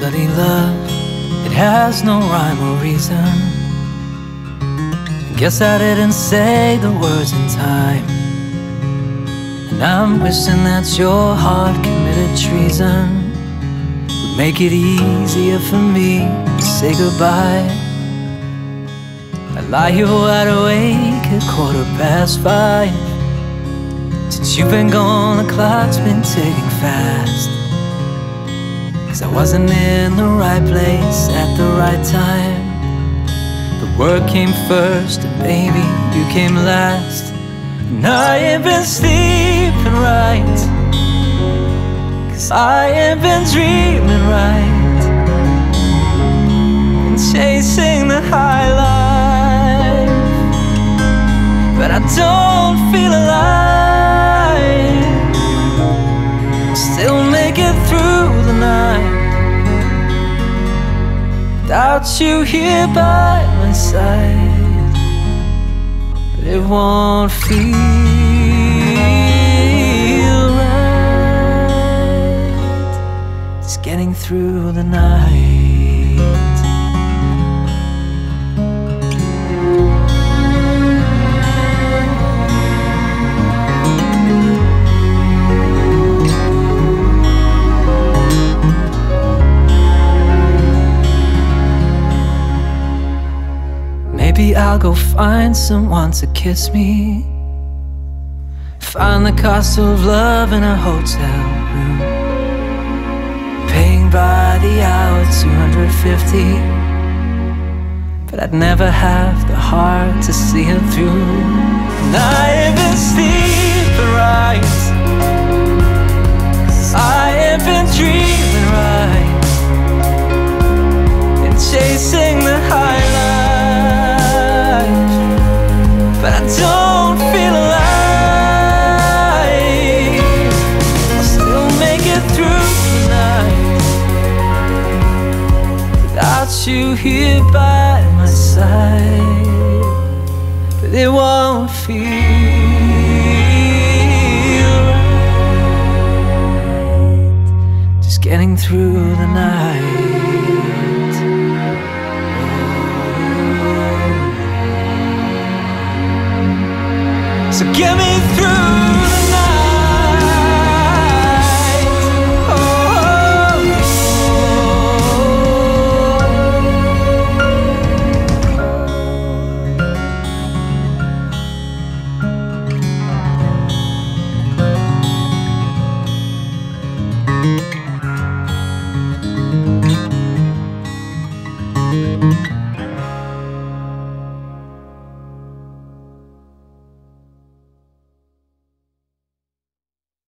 Study love, it has no rhyme or reason. Guess I didn't say the words in time, and I'm wishing that your heart committed treason would make it easier for me to say goodbye. I lie here wide awake at 5:15. Since you've been gone, the clock's been ticking fast. 'Cause I wasn't in the right place at the right time. The work came first and baby, you came last. And I ain't been sleeping right, 'cause I ain't been dreaming right, and chasing the high life. But I don't feel alive. Still make it through the night without you here by my side. But it won't feel right just getting through the night. Maybe I'll go find someone to kiss me, find the cost of love in a hotel room, paying by the hour $250. But I'd never have the heart to see it through. And I ain't been sleeping right, 'cause I ain't been dreaming right, and chasing the high life. But I don't feel alive. I'll still make it through the night without you here by my side. But it won't feel right just getting through the night. So get me through